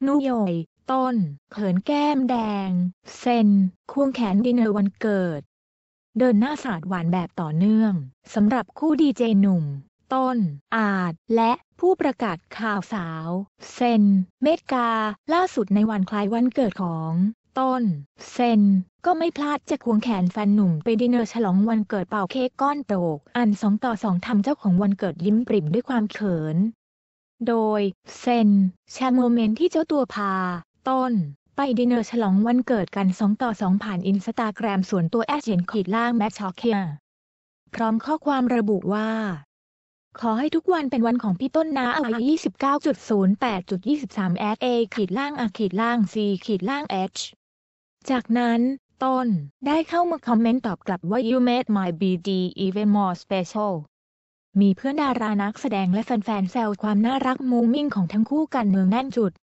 นุโยยต้นเขินแก้มแดงเซนควงแขนดินเนอร์วันเกิดเดินหน้าสาดหวานแบบต่อเนื่องสำหรับคู่ดีเจหนุ่มต้นอาจและผู้ประกาศข่าวสาวเซนเมธกาล่าสุดในวันคล้ายวันเกิดของต้นเซนก็ไม่พลาดจะควงแขนแฟนหนุ่มไปดินเนอร์ฉลองวันเกิดเป่าเค้กก้อนโตกอัน2 ต่อ 2ทำเจ้าของวันเกิดยิ้มปริ่มด้วยความเขินโดยเซนแชร์โมเมนต์ที่เจ้าตัวพาต้นไปดินเนอร์ฉลองวันเกิดกัน2 ต่อ 2ผ่านอินสตาแกรมส่วนตัว@แมทช็อกเคียพร้อมข้อความระบุว่าขอให้ทุกวันเป็นวันของพี่ต้นนะอายุ29.08.23 @a_c_h จากนั้นต้นได้เข้ามาคอมเมนต์ตอบกลับว่า You made my birthday even more special มีเพื่อนดารานักแสดงและแฟนๆแซวความน่ารักมูมิ่งของทั้งคู่กันเนืองแน่นจุด